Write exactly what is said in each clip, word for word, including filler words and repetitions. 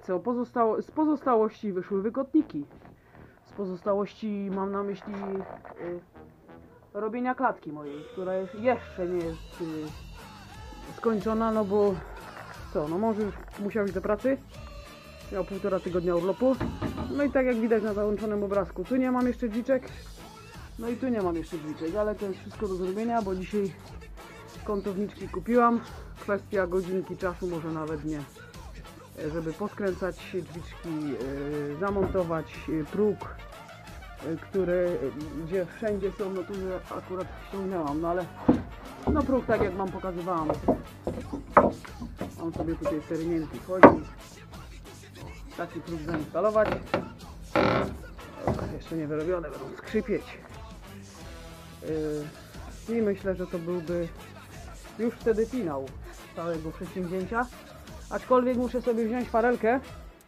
co? Pozostało, z pozostałości wyszły wykotniki. Z pozostałości mam na myśli y, robienia klatki mojej, która jest, jeszcze nie jest y, skończona, no bo co, no mąż już musiał iść do pracy. Miał półtora tygodnia urlopu. No i tak jak widać na załączonym obrazku, tu nie mam jeszcze drzwiczek. No i tu nie mam jeszcze drzwiczek, ale to jest wszystko do zrobienia, bo dzisiaj kątowniczki kupiłam. Kwestia godzinki czasu, może nawet nie. Żeby poskręcać drzwiczki, yy, zamontować yy, próg, yy, który, yy, gdzie wszędzie są, no tu akurat ściągnęłam, no ale no próg tak jak wam pokazywałam. On sobie tutaj sternięty wchodzi. Taki próg zainstalować. Jeszcze nie wyrobione, będą skrzypieć. Yy, I myślę, że to byłby już wtedy finał całego przedsięwzięcia. Aczkolwiek muszę sobie wziąć farelkę,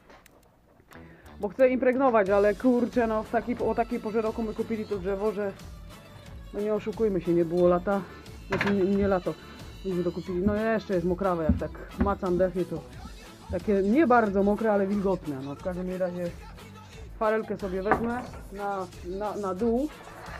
bo chcę impregnować, ale kurczę, no w taki, o takiej porze roku my kupili to drzewo, że no nie oszukujmy się, nie było lata, znaczy nie, nie lato, myśmy to kupili, no jeszcze jest mokrawe, jak tak macam dechy, to takie nie bardzo mokre, ale wilgotne. No w każdym razie farelkę sobie wezmę na, na, na dół.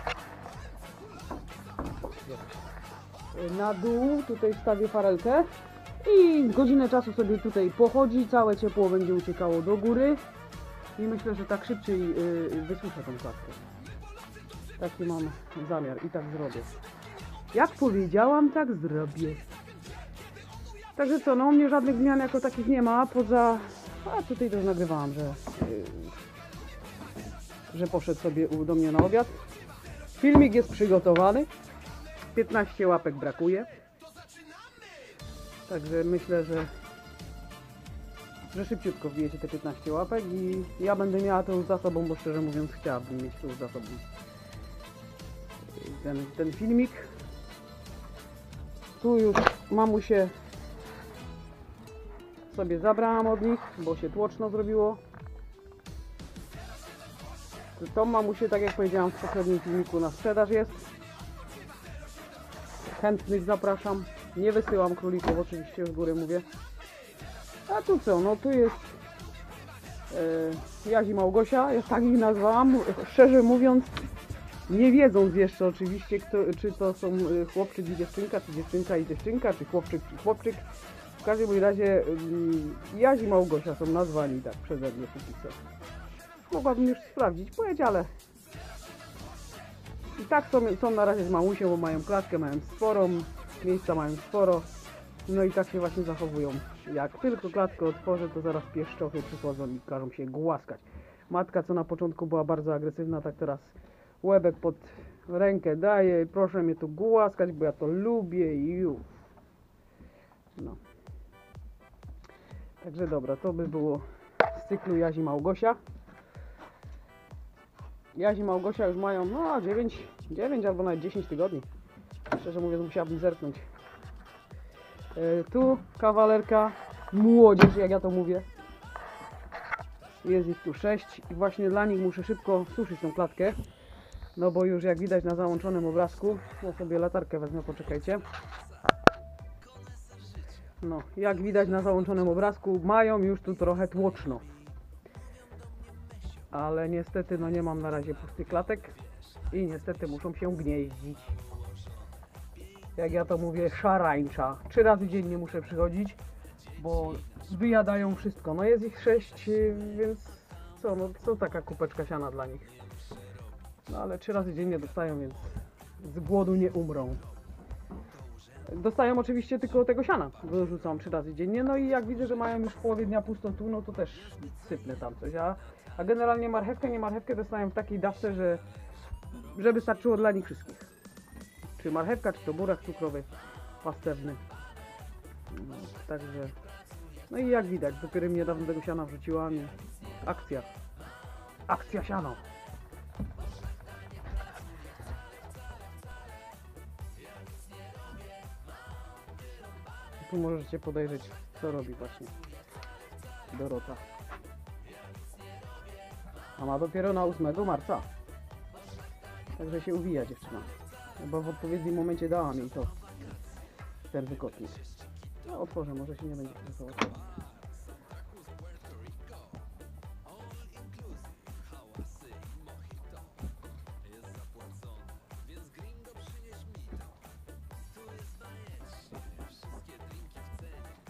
Na dół tutaj wstawię farelkę i godzinę czasu sobie tutaj pochodzi, całe ciepło będzie uciekało do góry i myślę, że tak szybciej yy, wysuszę tą klatkę. Taki mam zamiar i tak zrobię. Jak powiedziałam, tak zrobię. Także co, no u mnie żadnych zmian jako takich nie ma, poza... A tutaj też nagrywałam, że, yy, że poszedł sobie do mnie na obiad. Filmik jest przygotowany. piętnaście łapek brakuje. Także myślę, że, że szybciutko wbijecie te piętnaście łapek i ja będę miała to już za sobą, bo szczerze mówiąc chciałabym mieć to już za sobą. Ten, ten filmik. Tu już mamusie sobie zabrałam od nich, bo się tłoczno zrobiło. Tą mamusię, tak jak powiedziałam w poprzednim filmiku, na sprzedaż jest. Chętnych zapraszam. Nie wysyłam królików, oczywiście z góry mówię. A tu co? No tu jest e, Jaś i Małgosia, ja tak ich nazwałam. Szczerze mówiąc, nie wiedząc jeszcze oczywiście, kto, czy to są chłopczyk i dziewczynka, czy dziewczynka i dziewczynka, czy chłopczyk i chłopczyk. W każdym razie Jaś i Małgosia są nazwani tak przeze mnie póki co. Mogłabym już sprawdzić, powiedzieć, ale i tak są, są na razie z mamusią, bo mają klatkę, mają sporą, miejsca mają sporo. No i tak się właśnie zachowują. Jak tylko klatkę otworzę, to zaraz pieszczochy przychodzą i każą się głaskać. Matka, co na początku była bardzo agresywna, tak teraz łebek pod rękę daje. Proszę mnie tu głaskać, bo ja to lubię i już. No. Także dobra, to by było z cyklu Jaś i Małgosia. Jaś i Małgosia już mają no dziewięć, dziewięć albo nawet dziesięć tygodni. Szczerze mówiąc, musiałabym zerknąć. Yy, tu kawalerka, młodzież, jak ja to mówię. Jest ich tu sześć i właśnie dla nich muszę szybko suszyć tą klatkę. No bo już jak widać na załączonym obrazku, ja sobie latarkę wezmę, poczekajcie. No, jak widać na załączonym obrazku, mają już tu trochę tłoczno. Ale niestety no nie mam na razie pustych klatek i niestety muszą się gnieździć. Jak ja to mówię, szarańcza. Trzy razy dziennie muszę przychodzić, bo wyjadają wszystko. No jest ich sześć, więc co, no co taka kupeczka siana dla nich. No ale trzy razy dziennie dostają, więc z głodu nie umrą. Dostają oczywiście tylko tego siana, dorzucam trzy razy dziennie, no i jak widzę, że mają już w połowie dnia pustotu, no to też sypnę tam coś, a, a generalnie marchewkę, nie marchewkę dostają w takiej dawce, że żeby starczyło dla nich wszystkich. Czy marchewka, czy to burak cukrowy, pastewny. No, także, no i jak widać, dopiero mi niedawno tego siana wrzuciłam i akcja, akcja siano. Tu możecie podejrzeć, co robi właśnie Dorota. A ma dopiero na ósmego marca. Także się uwija dziewczyna. Bo w odpowiednim momencie dałam jej to. Ten wykotnik. No otworzę, może się nie będzie stresować.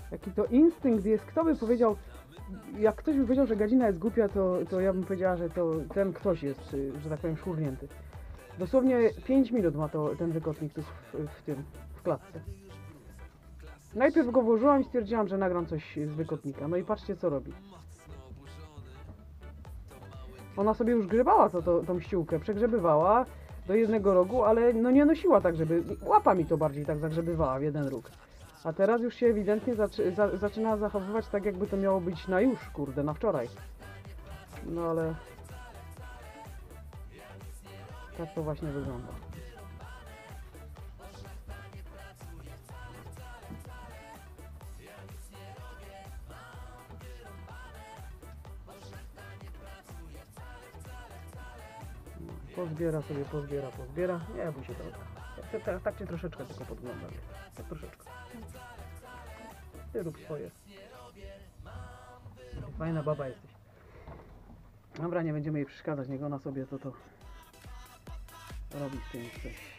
Jaki to instynkt jest, kto by powiedział, jak ktoś by powiedział, że gadzina jest głupia, to, to ja bym powiedziała, że to ten ktoś jest, że tak powiem, szurnięty. Dosłownie pięć minut ma to ten wykotnik tu w, w tym, w klatce. Najpierw go włożyłam i stwierdziłam, że nagram coś z wykotnika. No i patrzcie, co robi. Ona sobie już grzebała to, to, tą ściółkę, przegrzebywała do jednego rogu, ale no nie nosiła tak, żeby... Łapami to bardziej tak zagrzebywała w jeden róg. A teraz już się ewidentnie zaczy, za, zaczyna zachowywać tak, jakby to miało być na już, kurde, na wczoraj. No ale... Tak to właśnie wygląda. Pozbiera sobie, pozbiera, pozbiera. Nie bój się tego. Tak, tak, tak cię troszeczkę tylko podglądam. Tak troszeczkę. Ty rób swoje. Fajna baba jesteś. Dobra, nie będziemy jej przeszkadzać. Niech ona sobie to to robi z tym coś.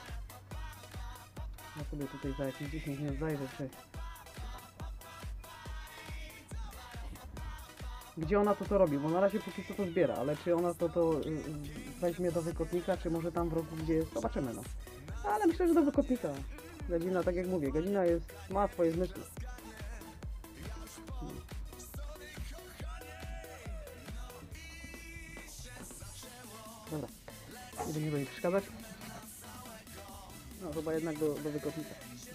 Ja sobie tutaj za jakieś dziesięć minut zajrzę, czy... Gdzie ona to to robi, bo na razie póki co to zbiera, ale czy ona to to yy, weźmie do wykotnika, czy może tam w rogu gdzie jest, zobaczymy no. Ale myślę, że do wykotnika. Gadzina, tak jak mówię, Gadzina jest, ma swoje zmysły. Dobra, nie będziemy jej przeszkadzać. No chyba jednak do, do wykotnika.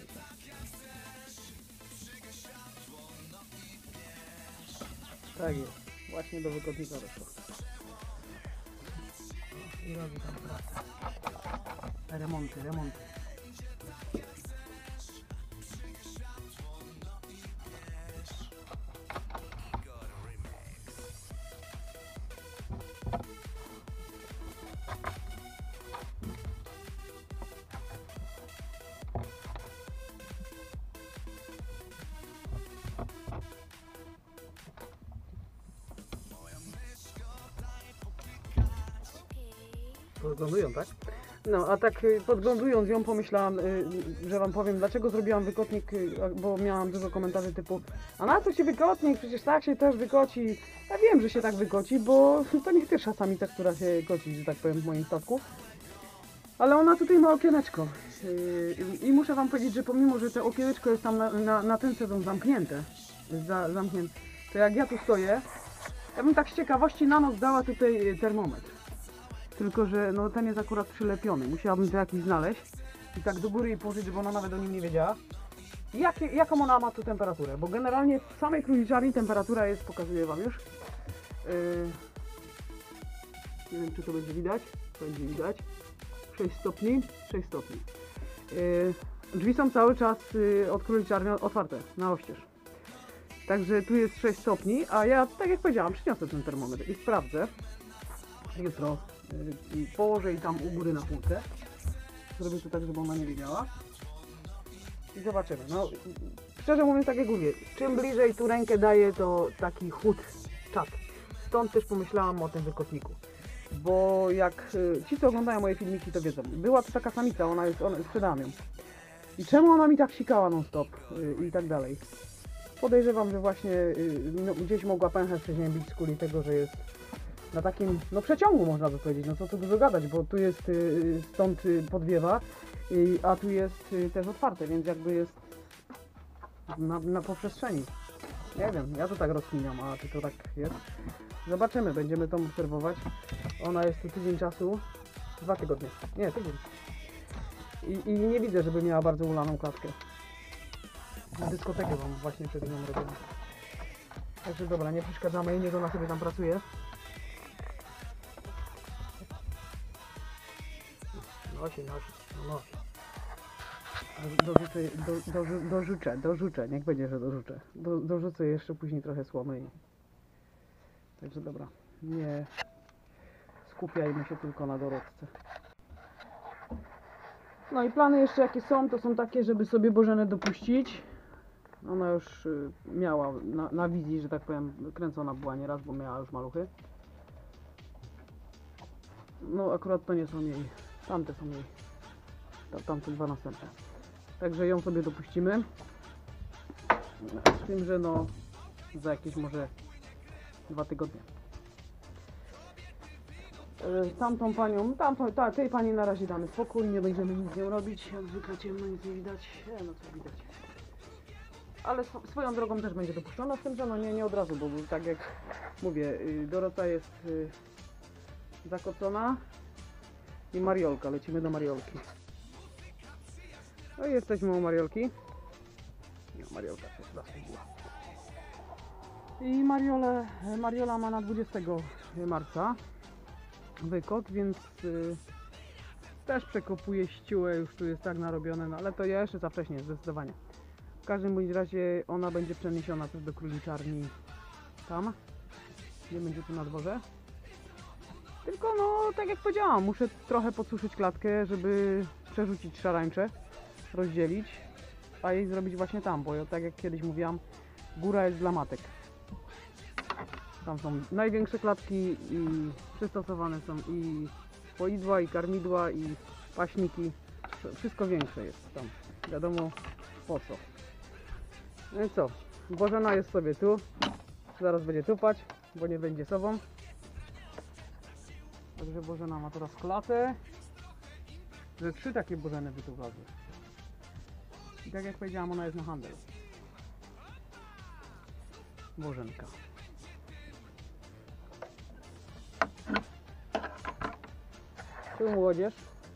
Tak jest, właśnie do wykotnika doszło. I robi tam pracę. Remonty, remonty. Podglądują, tak? No, a tak y, podglądując ją pomyślałam, y, że wam powiem, dlaczego zrobiłam wykotnik, y, bo miałam dużo komentarzy typu a na co ci wykotnik? Przecież tak się też wykoci. Ja wiem, że się tak wykoci, bo to nie pierwsza samica, która się koci, że tak powiem, w moim statku. Ale ona tutaj ma okieneczko. Yy, I muszę wam powiedzieć, że pomimo, że to okieneczko jest tam na, na, na ten sezon zamknięte, za, zamknięte, to jak ja tu stoję, ja bym tak z ciekawości na noc dała tutaj termometr. Tylko że no ten jest akurat przylepiony. Musiałabym to jakiś znaleźć i tak do góry jej położyć, żeby ona nawet o nim nie wiedziała. Jak, jaką ona ma tu temperaturę? Bo generalnie w samej króliczarni temperatura jest, pokazuję wam już. Yy, nie wiem, czy to będzie widać. Będzie widać. sześć stopni. sześć stopni. Yy, drzwi są cały czas yy, od króliczarni otwarte na oścież. Także tu jest sześć stopni, a ja, tak jak powiedziałam, przyniosę ten termometr i sprawdzę. Jutro yy, położę jej tam u góry na półce. Zrobię to tak, żeby ona nie wiedziała. I zobaczymy. No, szczerze mówiąc, tak jak mówię, czym bliżej tu rękę daję, to taki chód czat. Stąd też pomyślałam o tym wykotniku. Bo jak y, ci, co oglądają moje filmiki, to wiedzą. Była to taka samica, ona jest, ona, sprzedałam ją. I czemu ona mi tak sikała non stop y, i tak dalej. Podejrzewam, że właśnie y, no, gdzieś mogła pęcherz przeziębić z kuli tego, że jest na takim, no przeciągu można by powiedzieć, no co tu dużo gadać, bo tu jest y, stąd y, podwiewa, y, a tu jest y, też otwarte, więc jakby jest na, na poprzestrzeni. Nie wiem, ja to tak rozkminiam, a czy to tak jest? Zobaczymy, będziemy to obserwować. Ona jest tu tydzień czasu, dwa tygodnie, nie, tydzień. I, i nie widzę, żeby miała bardzo ulaną klatkę. Dyskotekę wam właśnie przed nią robię. Także dobra, nie przeszkadzamy jej, niech ona sobie tam pracuje. Nosi, nosi, no nosi. Dorzucę, do, do, dorzucę, dorzucę, niech będzie, że dorzucę. Do, dorzucę jeszcze później trochę słomy i... Także dobra, nie skupiajmy się tylko na Dorotce. No i plany jeszcze jakie są, to są takie, żeby sobie Bożenę dopuścić. Ona już y, miała na, na wizji, że tak powiem, kręcona była nieraz, bo miała już maluchy. No akurat to nie są jej, tamte są jej, tamte dwa następne. Także ją sobie dopuścimy. Z tym, że no za jakieś może dwa tygodnie. Tamtą panią, tamtą, ta, tej pani na razie damy spokój, nie będziemy nic z nią robić. Jak zwykle ciemno, nic nie widać. E, no co widać. Ale sw swoją drogą też będzie dopuszczona, z tym, że no nie, nie od razu, bo tak jak mówię, y, Dorota jest y, zakocona i Mariolka, lecimy do Mariolki. No i jesteśmy u Mariolki. No, Mariolka się zasłużyła. I Mariole, Mariola ma na dwudziestego marca wykot, więc y, też przekopuje ściółę, już tu jest tak narobione, no ale to jeszcze za wcześnie, zdecydowanie. W każdym bądź razie ona będzie przeniesiona też do króliczarni tam, nie będzie tu na dworze. Tylko no, tak jak powiedziałam, muszę trochę podsuszyć klatkę, żeby przerzucić szarańcze, rozdzielić, a jej zrobić właśnie tam, bo tak jak kiedyś mówiłam, góra jest dla matek. Tam są największe klatki i przystosowane są i poidła, i karmidła, i paśniki. Wszystko większe jest tam. Wiadomo po co. No i co? Bożena jest sobie tu. Zaraz będzie tupać, bo nie będzie sobą. Także Bożena ma teraz klatę. Że trzy takie Bożeny by tu wlazły. I tak jak powiedziałam, ona jest na handel. Bożenka. Tu młodzież.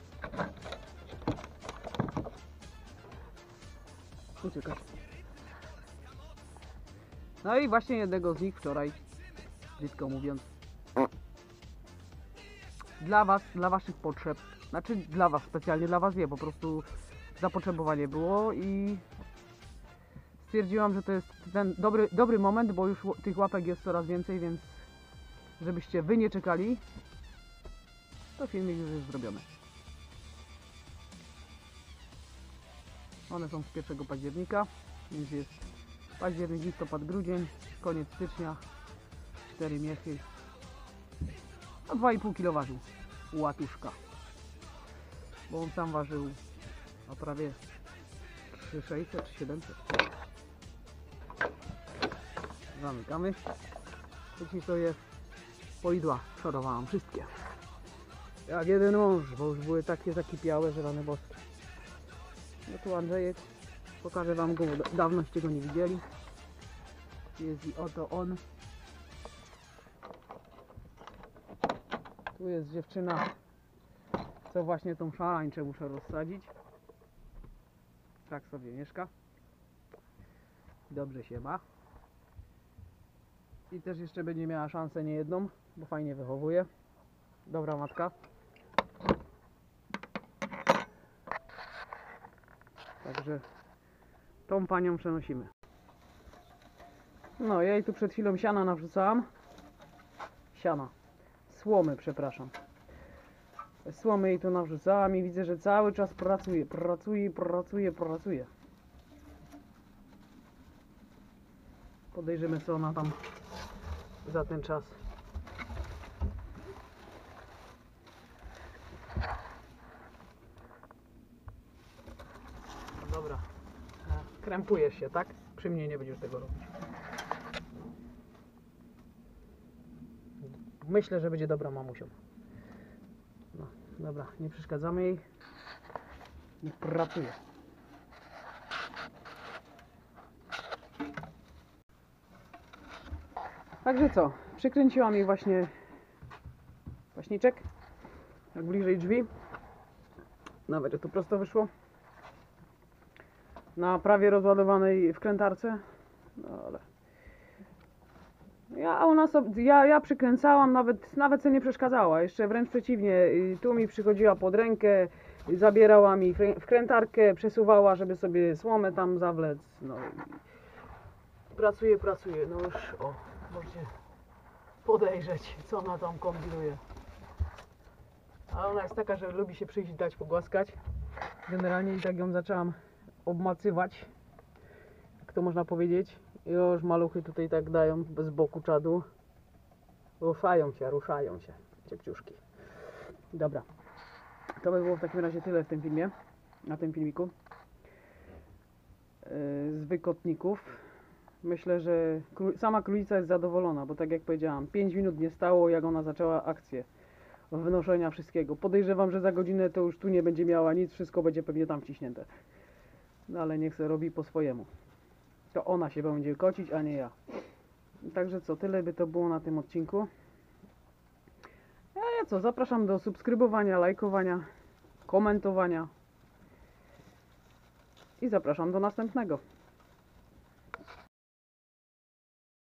Uciekać. No i właśnie jednego z nich wczoraj, brzydko mówiąc, dla was, dla waszych potrzeb, znaczy dla was, specjalnie dla was nie, po prostu zapotrzebowanie było i stwierdziłam, że to jest ten dobry, dobry moment, bo już tych łapek jest coraz więcej, więc żebyście wy nie czekali, to filmik już jest zrobiony. One są z pierwszego października, więc jest październik, listopad, grudzień, koniec stycznia, cztery miechy, no dwa i pół kilo ważył łatuszka, bo on sam ważył no prawie trzy tysiące sześćset czy siedemset. Zamykamy. Później to jest poidła, szorowałam wszystkie. Jak jeden mąż, bo już były takie zakipiałe, że rany boskie. No tu Andrzejek, pokażę wam go, dawnoście go nie widzieli. Jest i oto on. Tu jest dziewczyna, co właśnie tą szarańczę muszę rozsadzić. Tak sobie mieszka. Dobrze się ma. I też jeszcze będzie miała szansę nie jedną, bo fajnie wychowuje. Dobra matka. Także tą panią przenosimy. No, ja jej tu przed chwilą siana nawrzucałam. Siana. Słomy, przepraszam. Słomy jej tu nawrzucałam i widzę, że cały czas pracuje, pracuje, pracuje, pracuje. Podejrzymy, co ona tam za ten czas. No dobra. Krępujesz się, tak? Przy mnie nie będziesz tego robić. Myślę, że będzie dobra mamusią. No, dobra, nie przeszkadzamy jej. Niech pracuje. Także co? Przykręciłam jej właśnie paśniczek. Jak bliżej drzwi. Nawet, że to prosto wyszło. Na prawie rozładowanej wkrętarce. No ale... Ja, ona sobie, ja, ja przykręcałam, nawet, nawet sobie nie przeszkadzała, jeszcze wręcz przeciwnie, tu mi przychodziła pod rękę, zabierała mi wkrętarkę, przesuwała, żeby sobie słomę tam zawlec, no i pracuje, pracuje, no już, o, możecie podejrzeć, co ona tam kombinuje. A ona jest taka, że lubi się przyjść, dać pogłaskać, generalnie i tak ją zaczęłam obmacywać, jak to można powiedzieć. Już maluchy tutaj tak dają z boku czadu. Ruszają się, ruszają się ciepciuszki. Dobra. To by było w takim razie tyle w tym filmie. Na tym filmiku. Yy, z wykotników. Myślę, że kró- sama królica jest zadowolona, bo tak jak powiedziałam, pięć minut nie stało, jak ona zaczęła akcję wnoszenia wszystkiego. Podejrzewam, że za godzinę to już tu nie będzie miała nic, wszystko będzie pewnie tam wciśnięte. No ale niech se robi po swojemu. To ona się będzie kocić, a nie ja. Także co, tyle by to było na tym odcinku. A ja co, zapraszam do subskrybowania, lajkowania, komentowania. I zapraszam do następnego.